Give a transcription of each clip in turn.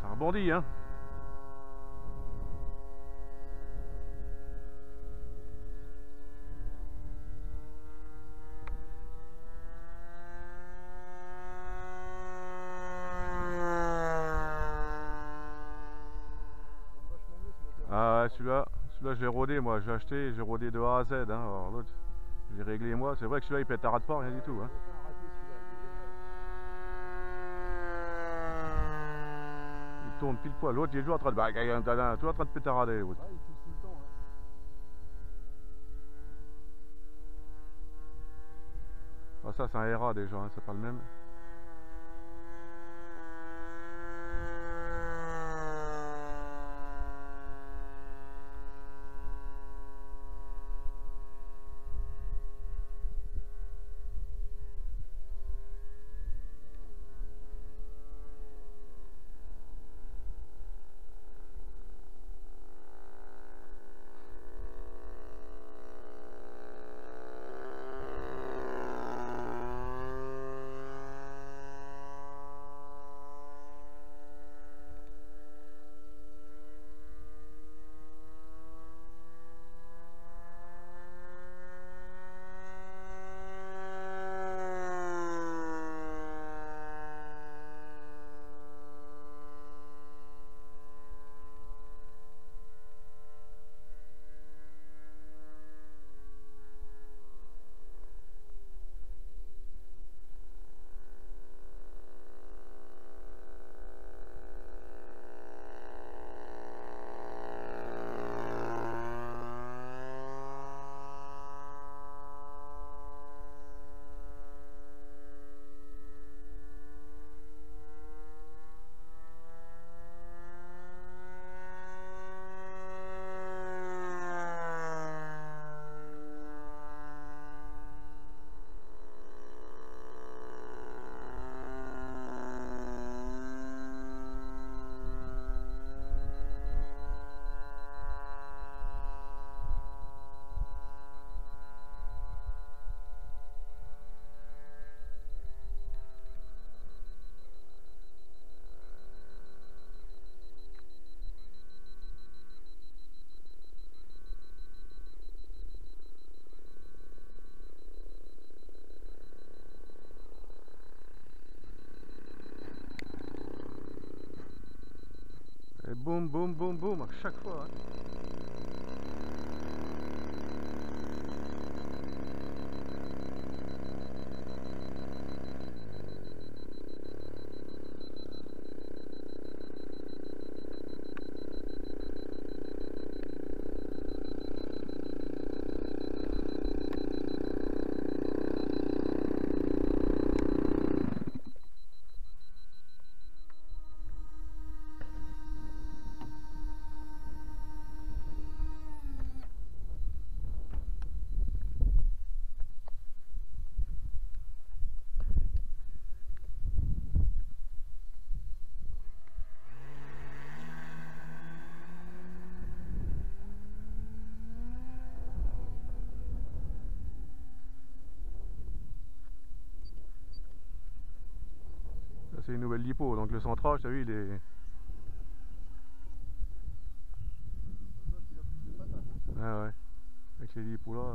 Ça rebondit, hein. Ah ouais, celui-là je l'ai rodé, moi j'ai acheté, j'ai rodé de A à Z, hein. Alors l'autre, j'ai réglé moi, c'est vrai que celui-là il pétarade pas, rien du tout, hein. Il tourne pile poil, l'autre il est toujours en train de, toujours en train de pétarader, l'autre. Ah ça c'est un RA déjà, hein, c'est pas le même. Et boum boum boum boum à chaque fois, hein. Là c'est une nouvelle lipo, donc le centrage, t'as vu, il est... Ah ouais, avec les lipos là...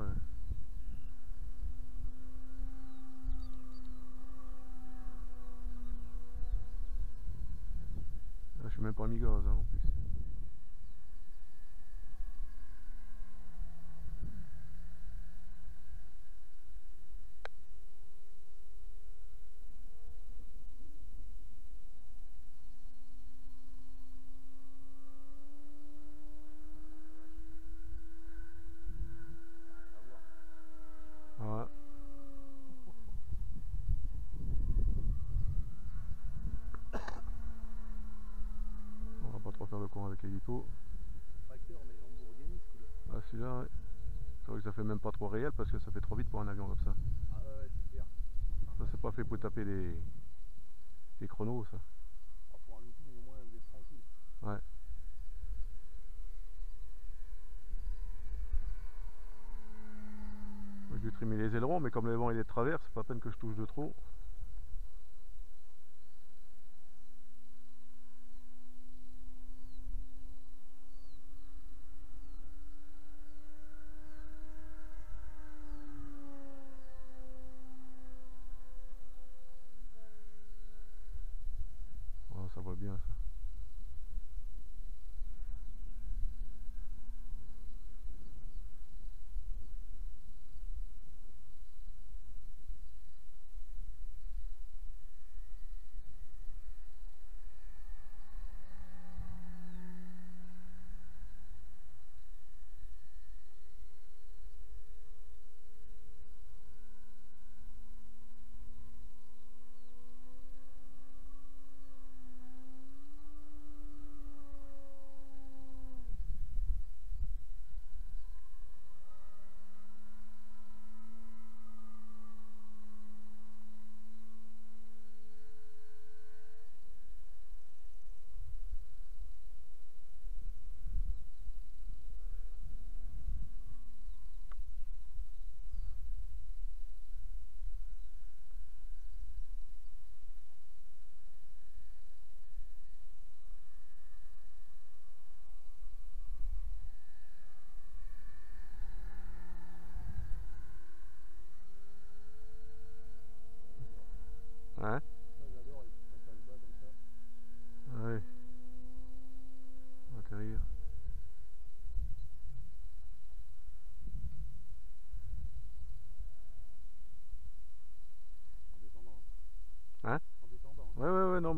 Là, je suis même pas mis gaz, hein, en plus. Voilà. On va pas trop faire le con avec les lipos. Ah celui-là, ouais. C'est vrai que ça fait même pas trop réel parce que ça fait trop vite pour un avion comme ça. Ça c'est pas fait pour taper les chronos, ça. Ouais. Je vais trimer les ailerons, mais comme le vent il est de travers, c'est pas la peine que je touche de trop.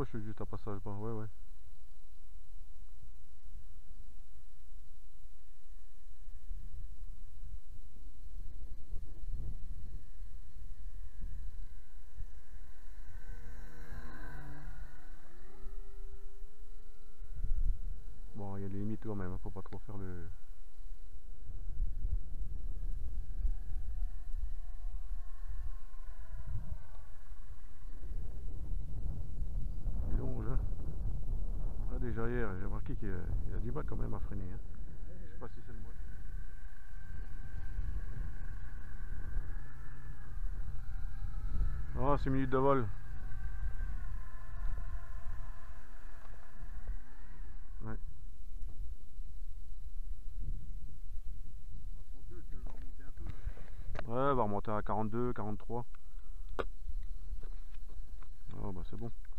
je suis juste à passage. Bon, ouais, ouais. Bon, il y a des limites quand même, faut pas trop faire le... Il longe, hein. Là déjà hier, j'ai remarqué qu'il a du mal quand même à freiner. Hein. Je sais pas si c'est le mode. Ah, 6 minutes de vol. Ouais. Ouais, on va remonter à 42, 43. Oh bah c'est bon.